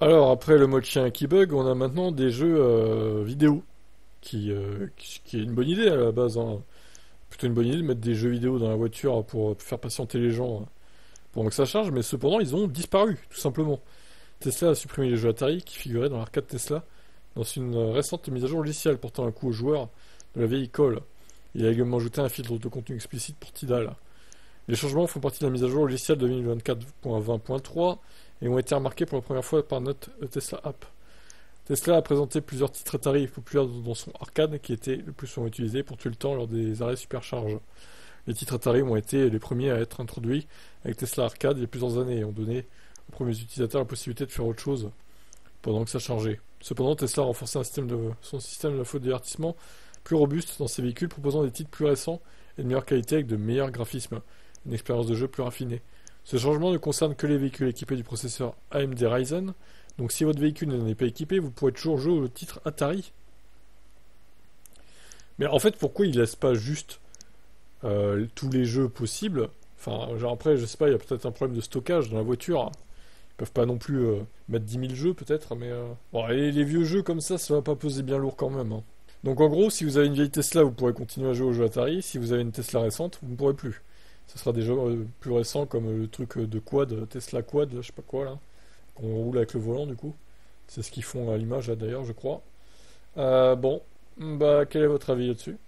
Alors, après le mode chien qui bug, on a maintenant des jeux vidéo, qui est une bonne idée à la base, hein. Plutôt une bonne idée de mettre des jeux vidéo dans la voiture pour faire patienter les gens pendant que ça charge, mais cependant ils ont disparu, tout simplement. Tesla a supprimé les jeux Atari qui figuraient dans l'arcade Tesla dans une récente mise à jour logicielle portant un coup aux joueurs de la vieille école. Il a également ajouté un filtre de contenu explicite pour Tidal. Les changements font partie de la mise à jour logicielle de 2024.20.3 et ont été remarqués pour la première fois par notre Tesla App. Tesla a présenté plusieurs titres Atari populaires dans son arcade qui étaient le plus souvent utilisés pour tuer le temps lors des arrêts supercharge. Les titres Atari ont été les premiers à être introduits avec Tesla Arcade il y a plusieurs années et ont donné aux premiers utilisateurs la possibilité de faire autre chose pendant que ça chargeait. Cependant, Tesla a renforcé son système de divertissement plus robuste dans ses véhicules, proposant des titres plus récents et de meilleure qualité avec de meilleurs graphismes, une expérience de jeu plus raffinée. Ce changement ne concerne que les véhicules équipés du processeur AMD Ryzen, donc si votre véhicule n'en est pas équipé, vous pourrez toujours jouer au titre Atari. Mais en fait, pourquoi ils laissent pas juste tous les jeux possibles? Enfin, genre après, je sais pas, il y a peut-être un problème de stockage dans la voiture. Ils peuvent pas non plus mettre 10 000 jeux peut-être, mais bon, les vieux jeux comme ça va pas peser bien lourd quand même, hein. Donc en gros, si vous avez une vieille Tesla, vous pourrez continuer à jouer aux jeux Atari. Si vous avez une Tesla récente, vous ne pourrez plus. Ce sera des jeux plus récents comme le truc de quad, Tesla quad, je sais pas quoi là, qu'on roule avec le volant du coup. C'est ce qu'ils font à l'image là d'ailleurs, je crois. Bon, bah quel est votre avis là-dessus?